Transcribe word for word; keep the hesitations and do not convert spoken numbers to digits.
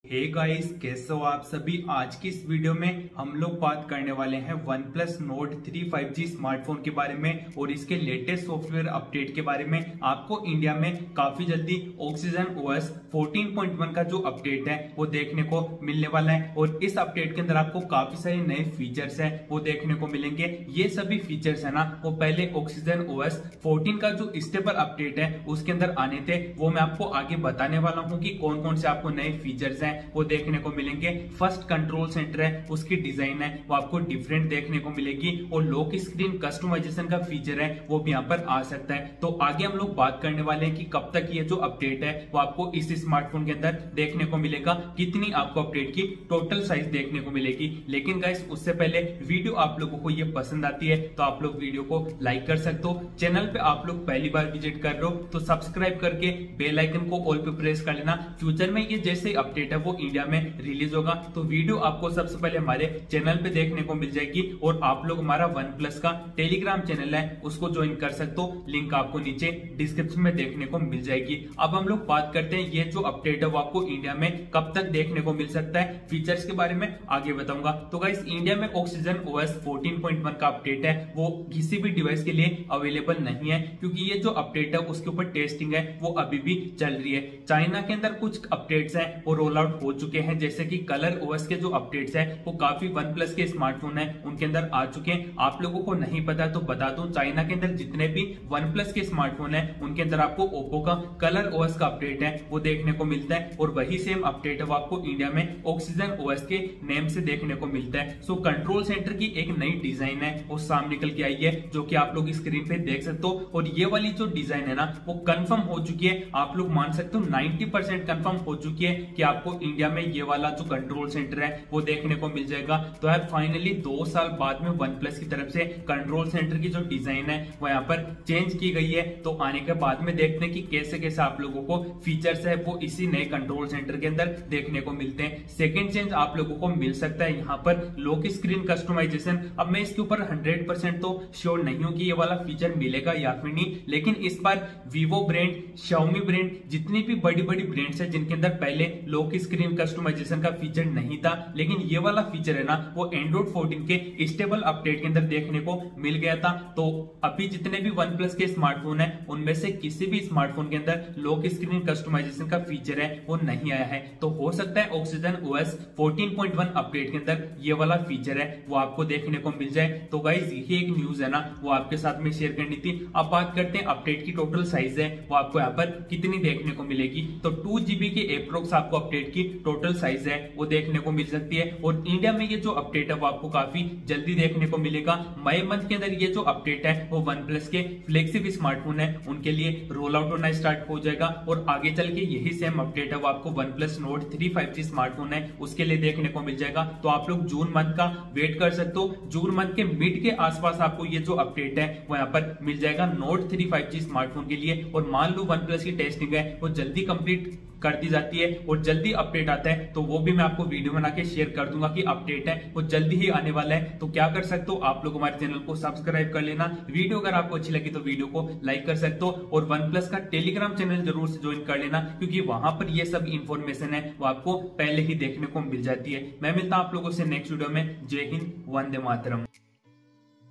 Hey guys, कैसे हो आप सभी। आज की इस वीडियो में हम लोग बात करने वाले हैं OnePlus note three five G smartphone के बारे में और इसके लेटेस्ट सॉफ्टवेयर अपडेट के बारे में। आपको इंडिया में काफी जल्दी Oxygen OS fourteen point one का जो अपडेट है वो देखने को मिलने वाला है और इस अपडेट के अंदर आपको काफी सारे नए फीचर्स हैं वो देखने को मिलेंगे। ये सभी फीचर्स है ना वो पहले ऑक्सीजन ओएस फोर्टीन का जो स्टेबल अपडेट है उसके अंदर आने थे, वो मैं आपको आगे बताने वाला हूँ कि कौन कौन से आपको नए फीचर्स हैं वो देखने को मिलेंगे। फर्स्ट कंट्रोल सेंटर है, उसकी डिजाइन है वो आपको डिफरेंट देखने को मिलेगी और लॉक स्क्रीन कस्टमाइजेशन का फीचर है वो भी यहाँ पर आ सकता है। तो आगे हम लोग बात करने वाले हैं कि कब तक ये जो अपडेट है वो आपको इस स्मार्टफोन के अंदर देखने को मिलेगा, कितनी आपको अपडेट की टोटल साइज देखने को मिलेगी। लेकिन गाइस उससे पहले वीडियो आप लोगों को ये पसंद आती है तो आप लोग वीडियो को लाइक कर सकते हो। चैनल पे आप लोग पहली बार विजिट कर रहे हो तो सब्सक्राइब करके बेल आइकन को ऑल पे प्रेस कर लेना। फ्यूचर में ये जैसे अपडेट है वो इंडिया में रिलीज होगा तो वीडियो आपको सबसे पहले हमारे चैनल पे देखने को मिल जाएगी। और आप लोग हमारा वन प्लस का टेलीग्राम चैनल है उसको ज्वाइन कर सकते हो, लिंक आपको नीचे डिस्क्रिप्शन में देखने को मिल जाएगी। अब हम लोग बात करते हैं ये जो अपडेट है वो आपको इंडिया में कब तक देखने को मिल सकता है। फीचर्स के बारे में आगे बताऊंगा। तो गाइस इंडिया में Oxygen OS fourteen point one का अपडेट है वो किसी भी डिवाइस के लिए अवेलेबल नहीं है क्योंकि ये जो अपडेट है उसके ऊपर टेस्टिंग है वो अभी भी चल रही है। चाइना के अंदर कुछ अपडेट्स हैं वो रोल आउट हो चुके हैं, जैसे कि कलर ओएस के जो अपडेट्स है वो काफी वन प्लस के स्मार्टफोन है उनके अंदर आ चुके हैं। आप लोगों को नहीं पता तो बता दूं, चाइना के अंदर जितने भी वन प्लस के स्मार्टफोन है उनके अंदर आपको ओप्पो का कलर ओएस का अपडेट है वो देखने को मिलता है और वही सेम अपडेट है वो आपको इंडिया में ऑक्सीजन ओएस के नेम से देखने को मिलता है। सो कंट्रोल सेंटर की एक नई डिजाइन है वो सामने निकल के आई है जो कि आप लोग स्क्रीन पे देख सकते हो और ये वाली जो डिजाइन है ना वो कंफर्म हो चुकी है। आप लोग मान सकते हो नाइंटी परसेंट कंफर्म हो चुकी है कि आपको इंडिया में ये वाला जो कंट्रोल सेंटर है वो देखने को मिल जाएगा। तो यार फाइनली दो साल बाद में वन प्लस की तरफ से कंट्रोल सेंटर की जो डिजाइन है वो यहाँ पर चेंज की गई है। तो आने के बाद में देखते हैं कि कैसे कैसे आप लोगों को फीचर्स है वो इसी नए कंट्रोल सेंटर के अंदर देखने को मिलते हैं। सेकेंड चेंज आप लोगों को मिल सकता है यहाँ पर लॉक स्क्रीन कस्टमाइजेशन। अब मैं इसके ऊपर हंड्रेड परसेंट तो श्योर नहीं हूँ कि ये वाला फीचर मिलेगा या फिर नहीं, लेकिन इस बार वीवो ब्रांड, शाओमी ब्रांड, जितनी भी बड़ी बड़ी ब्रांड्स है जिनके अंदर पहले लॉक स्क्रीन कस्टमाइजेशन का फीचर नहीं था, लेकिन ये वाला फीचर है ना वो एंड्रॉइड फोर्टीन के स्टेबल अपडेट के अंदर देखने को मिल गया था। तो अभी जितने भी वन प्लस के स्मार्टफोन है उनमें से किसी भी स्मार्टफोन के अंदर लॉक स्क्रीन कस्टमाइजेशन का फीचर है वो नहीं आया है। तो हो सकता है Oxygen OS fourteen point one update के अंदर ये वाला फीचर है वो आपको देखने को मिल जाए। तो गाइस ये एक न्यूज है ना वो आपके साथ में शेयर करनी थी। अब बात करते हैं अपडेट की टोटल साइज है वो आपको यहाँ पर कितनी देखने को मिलेगी। तो टू जीबी के एप्रोक्स आपको अपडेट की टोटल साइज है वो देखने को मिल सकती है और इंडिया में ये जो अपडेट है वो आपको काफी जल्दी देखने को मिलेगा। मई मंथ के अंदर ये जो अपडेट है वो वन प्लस के फ्लैगशिप स्मार्टफोन है उनके लिए रोल आउट होना स्टार्ट हो जाएगा और आगे चल के यही सेम अपडेट है वो आपको OnePlus note three five G smartphone है उसके लिए देखने को मिल जाएगा। तो आप लोग जून मंथ का वेट कर सकते हो। जून मंथ के मिड के आसपास आपको ये जो अपडेट है वो यहाँ पर मिल जाएगा note three five G smartphone के लिए। और मान लो वन प्लस की टेस्टिंग है वो जल्दी कंप्लीट कर दी जाती है और जल्दी अपडेट आता है तो वो भी मैं आपको वीडियो बना के शेयर कर दूंगा कि अपडेट है वो जल्दी ही आने वाला है। तो क्या कर सकते हो आप लोग हमारे चैनल को सब्सक्राइब कर लेना। वीडियो अगर आपको अच्छी लगी तो वीडियो को लाइक कर सकते हो और वन प्लस का टेलीग्राम चैनल जरूर से ज्वाइन कर लेना क्योंकि वहां पर ये सब इंफॉर्मेशन है वो आपको पहले ही देखने को मिल जाती है। मैं मिलता हूं आप लोगों से नेक्स्ट वीडियो में। जय हिंद, वंदे मातरम।